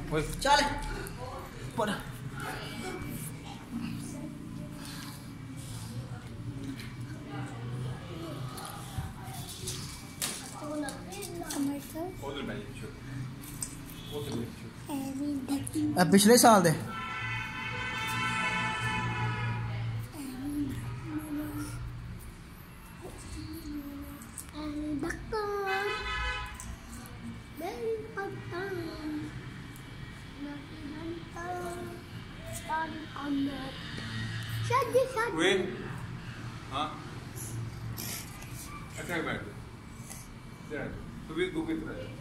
ओए चल पर पिछले साल दे हाँ अच्छा बैठ तो भी दो कितना है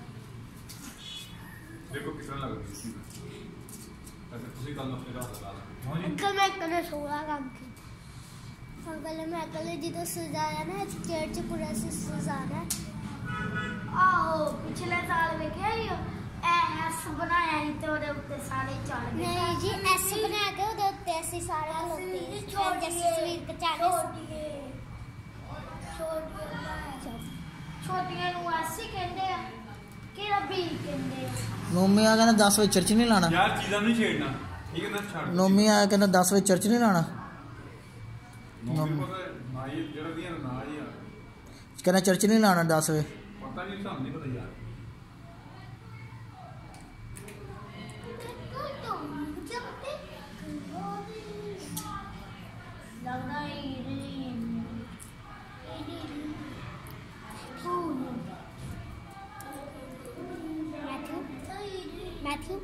देखो कितना लग रहा है ऐसे तुझे कल अपने रात लगा अंकल मैं कल सोया काम की अंकल मैं कल जिधर सजाया ना चर्च पूरा से सजाना आहो पिछले साल में क्या ये एस बनाया ही तो उधर उत्ते सारे चढ़ गए नहीं जी एस बना के उधर उत्ते ऐसे सारे खलोते जैसे तस्वीर के चाहे छोटियां नु ऐसे कहंदे आ कि रबी कहंदे नोमी आ कहना 10 बजे चर्च नहीं लाना यार चीज़ां नहीं छेड़ना ठीक है ना छाड़ नोमी आ कहना 10 बजे चर्च नहीं लाना नोमी पता है ना ये जरा दिया ना ये कहना चर्च नहीं लाना 10 बजे पता नहीं साहब नहीं पता यार लगना ही मैथ्यू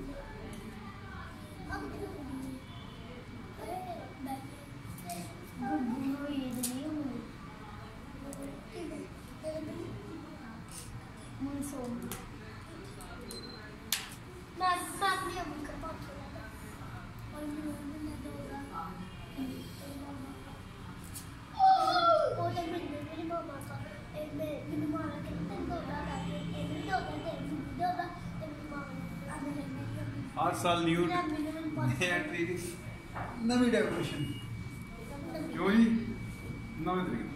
हर साल न्यू नया ट्री नवी डेकोरेशन क्यों जी नवे तरीके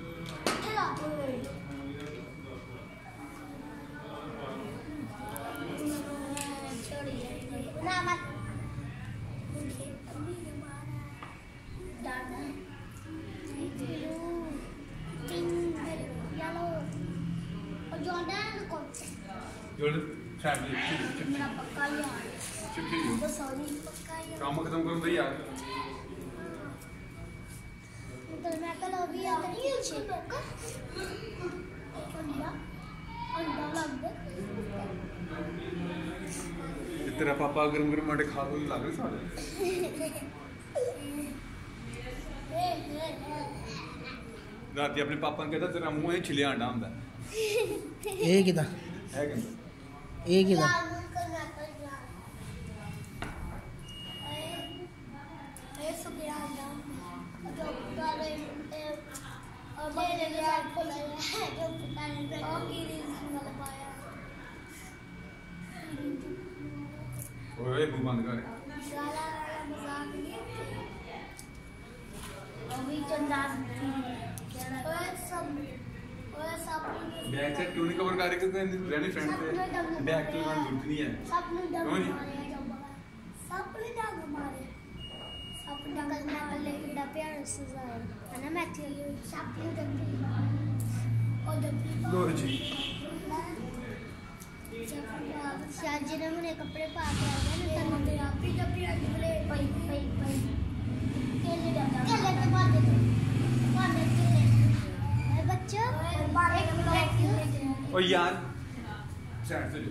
मेरा पक्का यार बस सॉरी पक्का यार काम खत्म कर दे यार तो मैं कल अभी आ रही हूं छे अंडा लग दे तेरा पापा गरम गरम अंडे खा को लग रहे सारे रात अपने पापा ने कहता तेरा मुंह है छिलिया अंडा हुंदा ए किदा है कि ए किदा ओए मुंह बंद कर अभी चंदा बैक से क्यों नहीं कवर कर रहे क्योंकि रहने फ्रेंड पे बैक की बात जरूरत नहीं है सपने डग मारे सपने डग मारे कितना प्यार से है ना मैथ्यू सपने डग और लो जी शायद जिन्हें मैंने कपड़े पा के आ गए ना तब मेरा भी जब भी अगले पई केले के बाद बच्चों ओ यार साइड से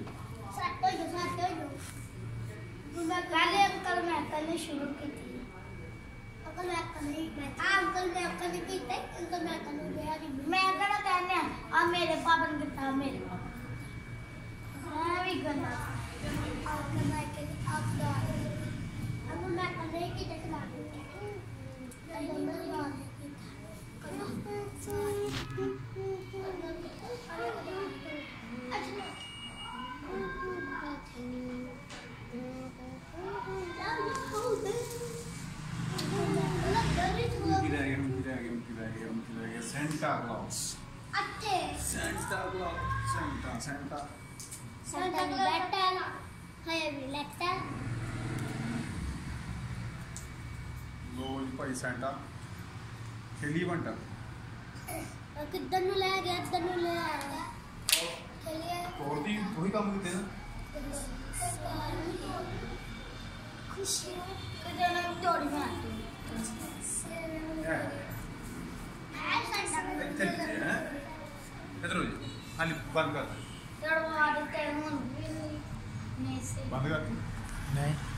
मैं पहले अंकल मैं करने शुरू की थी अंकल मैं करने अंकल मैं करने की थी अंकल मैं करने गया नहीं मैं कहना कहने अब मेरे पापा ने कहा मेरे पापा मैं भी करना अंकल मैं के आप अंकल मैं करने की थी Santa Claus. Santa Claus better. ਜੀ ਸੈਂਟਾ ਖੇਲੀ ਬੰਟਾ ਕਿੱਧਰ ਨੂੰ ਲੈ ਗਿਆ ਇੱਧਰ ਨੂੰ ਲੈ ਆਇਆ ਚਲਿਏ ਹੋਰ ਦੀ ਉਹੀ ਕੰਮ ਕੀਤੇ ਨਾ ਖੁਸ਼ੀ ਕਿਤੇ ਨਾ ਤੋੜੀ ਮਾਰ ਇੱਥੇ ਜੀ ਹੈ ਇਧਰ ਹੋ ਜੀ ਹਾਲੀ ਬੰਦ ਕਰ ਤੜਵਾ ਦਿੱਤੇ ਹੁਣ ਵੀ ਨਹੀਂ ਸੇ ਬੰਦ ਕਰ ਨਹੀਂ